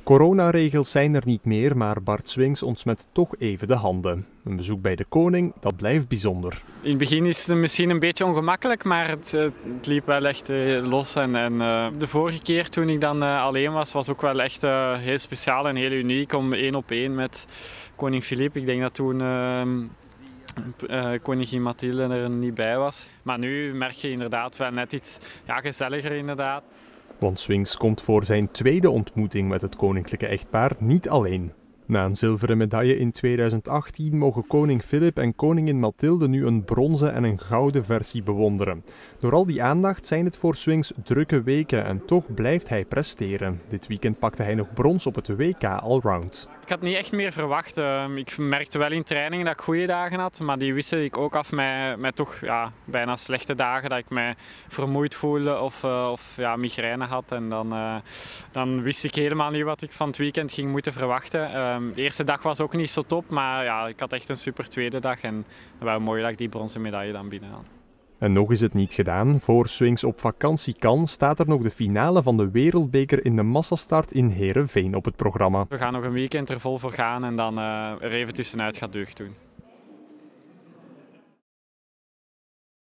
Coronaregels zijn er niet meer, maar Bart Swings ontsmet toch even de handen. Een bezoek bij de koning, dat blijft bijzonder. In het begin is het misschien een beetje ongemakkelijk, maar het liep wel echt los. En de vorige keer toen ik dan alleen was ook wel echt heel speciaal en heel uniek om 1-op-1 met koning Filip. Ik denk dat toen koningin Mathilde er niet bij was. Maar nu merk je inderdaad wel net iets gezelliger inderdaad. Want Swings komt voor zijn tweede ontmoeting met het koninklijke echtpaar niet alleen. Na een zilveren medaille in 2018 mogen koning Filip en koningin Mathilde nu een bronzen en een gouden versie bewonderen. Door al die aandacht zijn het voor Swings drukke weken en toch blijft hij presteren. Dit weekend pakte hij nog brons op het WK Allround. Ik had niet echt meer verwacht. Ik merkte wel in trainingen dat ik goede dagen had, maar die wissel ik ook af met toch bijna slechte dagen, dat ik mij vermoeid voelde of migraine had. En dan wist ik helemaal niet wat ik van het weekend ging moeten verwachten. De eerste dag was ook niet zo top, maar ik had echt een super tweede dag en wel mooi dat ik die bronzen medaille dan binnenhaal. En nog is het niet gedaan. Voor Swings op vakantie kan, staat er nog de finale van de Wereldbeker in de massastart in Heerenveen op het programma. We gaan nog een weekend er vol voor gaan en dan er even tussenuit gaat deugd doen.